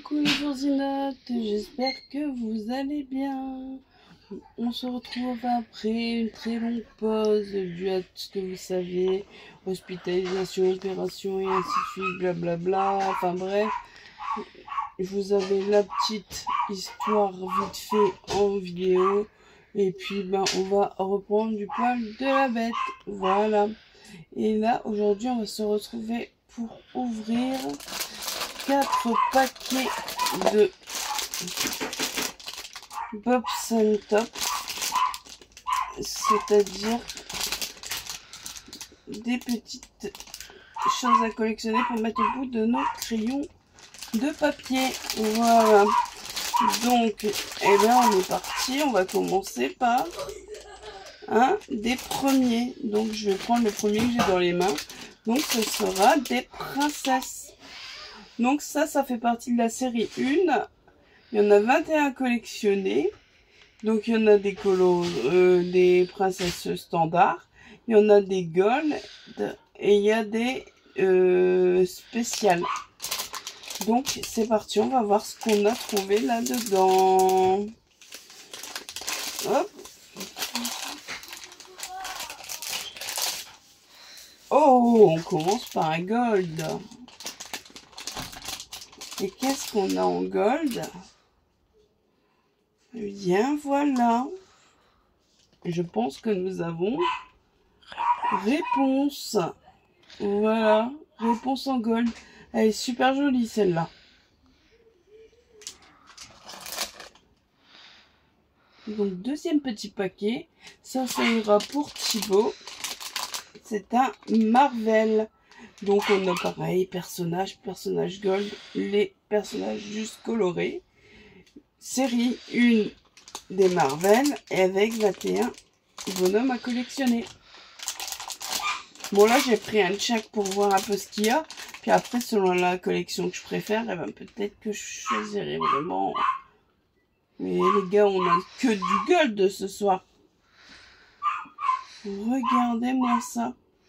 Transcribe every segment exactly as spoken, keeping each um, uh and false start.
coucou les Fourзinates, j'espère que vous allez bien. On se retrouve après une très longue pause due à ce que vous savez, hospitalisation, opération et ainsi de suite, blablabla, enfin bref. Vous avez la petite histoire vite fait en vidéo. Et puis ben on va reprendre du poil de la bête, voilà. Et là aujourd'hui on va se retrouver pour ouvrir quatre paquets de Bob's and Top, c'est-à-dire des petites choses à collectionner pour mettre au bout de nos crayons de papier. Voilà. Donc, eh bien, on est parti. On va commencer par un des premiers. Donc, je vais prendre le premier que j'ai dans les mains. Donc, ce sera des princesses. Donc, ça, ça fait partie de la série un. Il y en a vingt et un collectionnés. Donc, il y en a des colos, euh, des princesses standards. Il y en a des gold. Et il y a des euh, spéciales. Donc, c'est parti. On va voir ce qu'on a trouvé là-dedans. Hop. Oh, on commence par un gold. Et qu'est-ce qu'on a en gold? Eh bien, voilà. Je pense que nous avons réponse. Voilà, réponse en gold. Elle est super jolie, celle-là. Donc, deuxième petit paquet. Ça, ça ira pour Thibaut. C'est un Marvel. Donc, on a pareil, personnage, personnage gold, les personnages juste colorés. Série un des Marvel et avec vingt et un bonhommes à collectionner. Bon, là, j'ai pris un check pour voir un peu ce qu'il y a. Puis après, selon la collection que je préfère, eh ben, peut-être que je choisirai vraiment. Mais les gars, on a que du gold ce soir. Regardez-moi ça.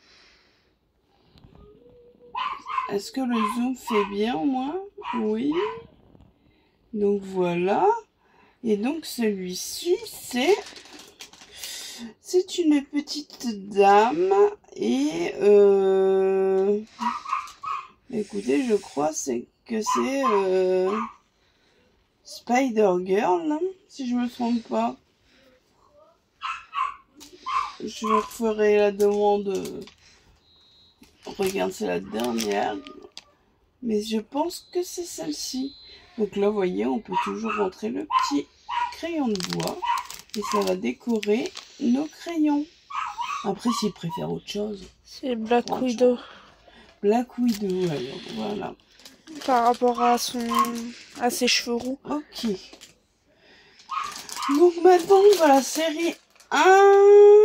Est-ce que le zoom fait bien au moins? Oui. Donc voilà. Et donc celui-ci, c'est... C'est une petite dame. Et... Euh... Écoutez, je crois c'est que c'est... Euh... Spider-Girl, hein, si je me trompe pas. Je ferai la demande... Regarde, c'est la dernière. Mais je pense que c'est celle-ci. Donc là, vous voyez, on peut toujours rentrer le petit crayon de bois. Et ça va décorer nos crayons. Après, s'ils préfèrent autre chose. C'est Black Widow. Black Widow, alors, voilà. Par rapport à son... à ses cheveux roux. Ok. Donc maintenant, on va la série un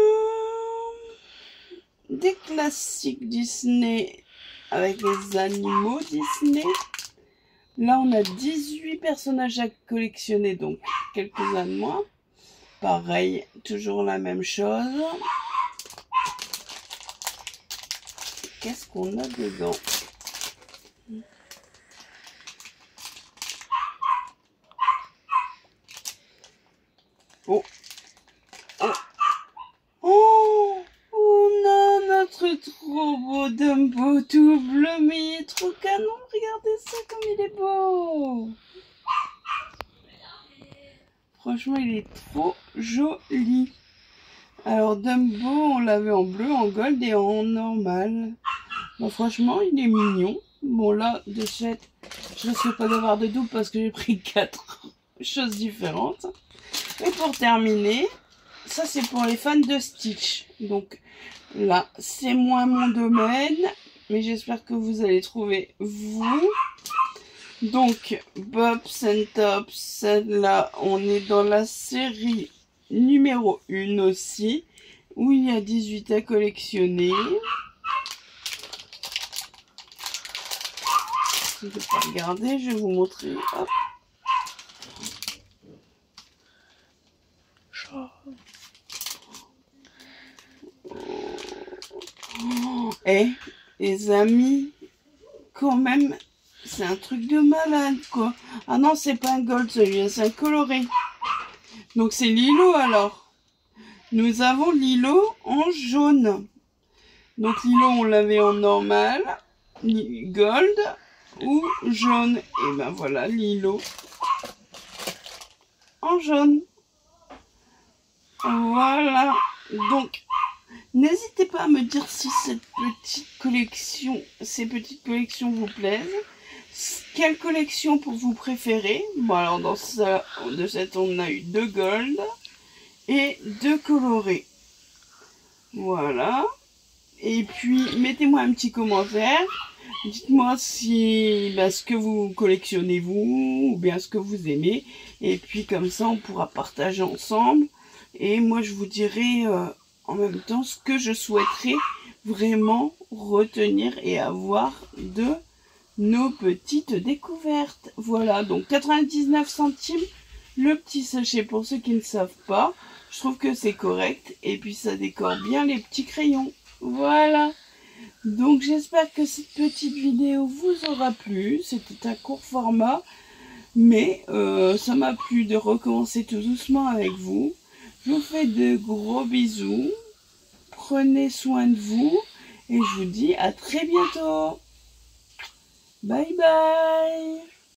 des classiques Disney avec les animaux Disney. Là, on a dix-huit personnages à collectionner, donc quelques-uns de moins. Pareil, toujours la même chose. Qu'est-ce qu'on a dedans? Oh. Oh. Oh. On a notre trop beau Dumbo tout bleu, mais il est trop canon. Regardez ça comme il est beau. Franchement, il est trop joli. Alors, Dumbo, on l'avait en bleu, en gold et en normal. Bon, franchement, il est mignon. Bon, là, de suite, je ne risque pas d'avoir de double parce que j'ai pris quatre choses différentes. Et pour terminer, ça, c'est pour les fans de Stitch. Donc, là, c'est moins mon domaine. Mais j'espère que vous allez trouver, vous. Donc, Bob's and Top, celle-là, on est dans la série numéro un aussi, où il y a dix-huit à collectionner. Je ne vais pas regarder, je vais vous montrer. Hop. Oh. Et les amis, quand même, c'est un truc de malade, quoi. Ah non, c'est pas un gold, celui-là, c'est un coloré. Donc, c'est Lilo, alors. Nous avons Lilo en jaune. Donc, Lilo, on l'avait en normal, gold ou jaune. Et ben voilà, Lilo en jaune. Voilà. Donc, n'hésitez pas à me dire si cette petite collection, ces petites collections vous plaisent. Quelle collection pour vous préférer? Bon, alors dans ça, de cette, on a eu deux gold et deux colorés. Voilà. Et puis, mettez-moi un petit commentaire. Dites-moi si bah, ce que vous collectionnez vous, ou bien ce que vous aimez. Et puis, comme ça, on pourra partager ensemble. Et moi, je vous dirai euh, en même temps ce que je souhaiterais vraiment retenir et avoir de nos petites découvertes. Voilà, donc quatre-vingt-dix-neuf centimes le petit sachet pour ceux qui ne savent pas. Je trouve que c'est correct. Et puis, ça décore bien les petits crayons. Voilà. Donc, j'espère que cette petite vidéo vous aura plu. C'était un court format. Mais euh, ça m'a plu de recommencer tout doucement avec vous. Je vous fais de gros bisous. Prenez soin de vous. Et je vous dis à très bientôt. Bye bye.